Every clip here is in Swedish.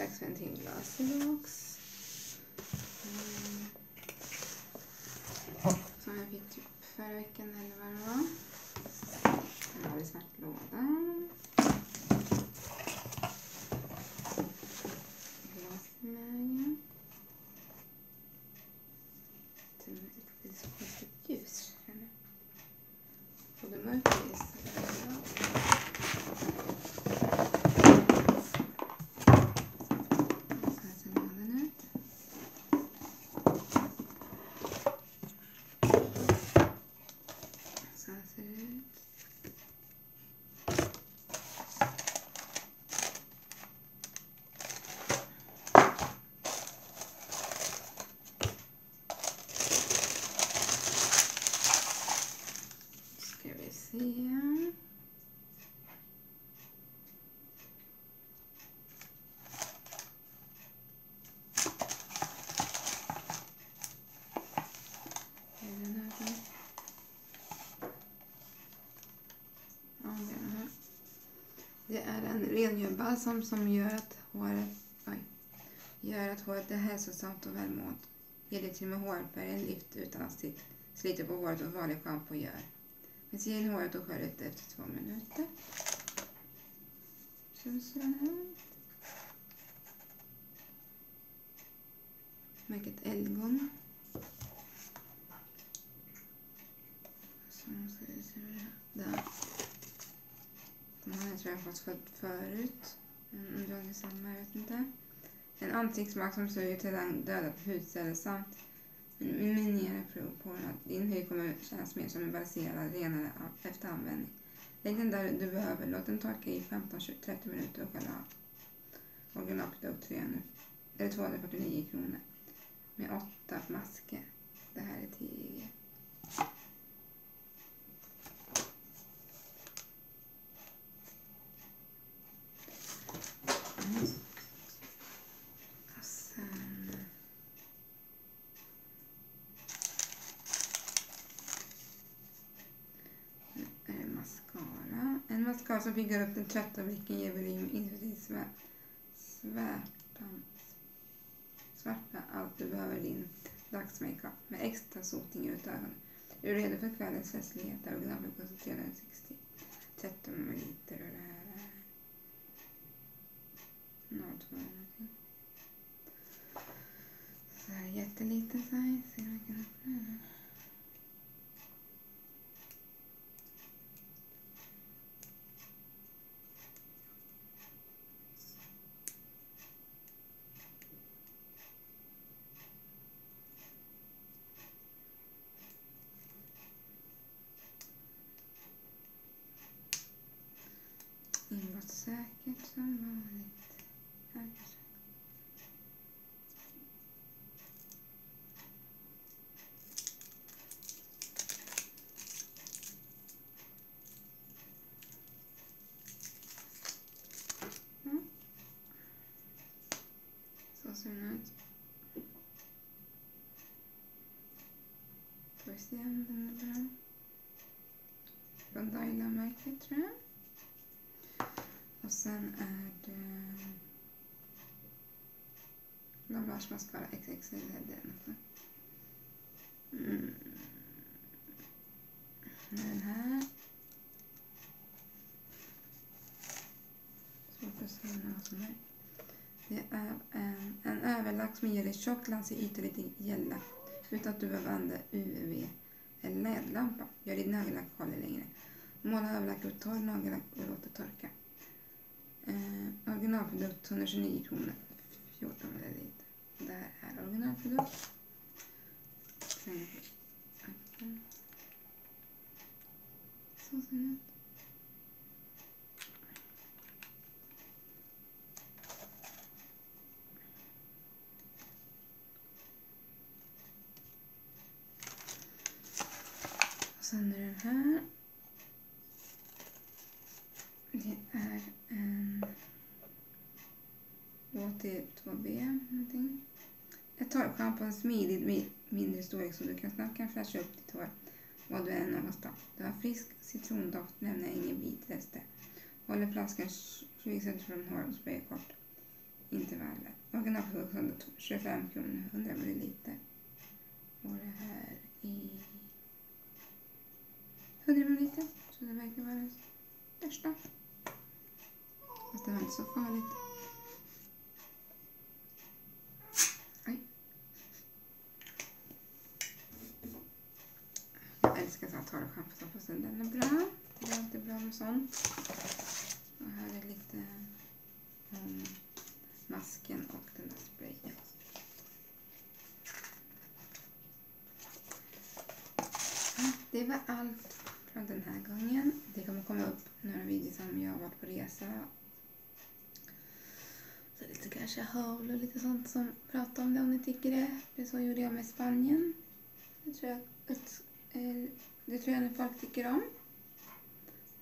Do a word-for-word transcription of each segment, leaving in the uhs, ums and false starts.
dags för en till glas tillbaks. Mm. Som jag fick typ förra veckan eller vad det var. Nu har vi svart låda. Glasmägen. Till och med ett så konstigt ljus. Både mörkt och ljus. Igen. Det är en rengörbalsam som gör att håret, oj, gör att håret är hälsosamt och välmående. Ger det till och med hårfärgen lyft utan att slita på håret och vanlig schampo gör. Visst in håret och skär ut efter två minuter. Så så här. Märket eldgång. Så ska vi se det där. De har jag tror jag fått för, förut. Om det är samma, jag vet inte. En ansiktsmask som sörjer till den döda hudceller samt minimera prov på att din hy kommer kännas mer som en balanserad, renare efter användning. Lägg den där du behöver. Låt den torka i femton till trettio minuter och skölja av. Originalprodukt tvåhundrafyrtionio kronor. Med åtta masker. Det här är tio. Mm. Och sen... En mascara som bygger upp den trötta blicken ger volym inuti svärtan. Svarta allt du behöver din dagsmakeup med extra sotning ut ögonen. Är du redo för kvällens festligheter? Originalpris kostar trehundrasextio. tretton milliliter och det här är noll två någonting. Så här jätteliten size. Se om jag kan öppna den. Inåt säkert som vanligt. Här. Mm. Så ser den ut. Får vi se om den är bra. Från Daila-märket tror jag. Och sen är det Lablage Mascara X X L. Det är den. Mm. Den här. Svårt att se vad som är. Det är en, en överlack som ger dig tjock glansig yta lite gälla utan att du behöver använda U V eller L E D-lampa. Gör din nagellack håller längre. Måla överlack och torr nagellack och låt det torka. Eh, originalprodukt etthundratjugonio kronor. fjorton milliliter. Där är originalprodukt. Sen, så ser det ut. Och sen är den här. Det är en H T två B någonting. Ett torrschampo, en smidig mindre storlek så du kan snabbt kan fräscha upp ditt hår vad du är någonstans. Du har frisk citrondoft, lämnar ingen vitrester. Håller flaskan tjugo centimeter från hår och sprayar kort. intervaller. Originalproduktion tjugofem kronor, hundra milliliter. Och det här i hundra milliliter. Så det verkar vara det största. Fast det var inte så farligt. Oj. Jag älskar så här torrschampo på sig. Den är bra. Det är alltid bra med sånt. Och här är lite um, masken och den där sprayen. Det var allt från den här gången. Det kommer komma upp några videos om jag har varit på resa. Så lite kanske haul och lite sånt som pratar om det om ni tycker det. Det så gjorde jag med Spanien. Det tror jag att, det tror jag att folk tycker om.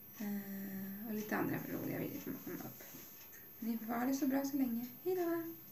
Och lite andra roliga videos som kommer upp. Ni får ha det så bra så länge. Hej då!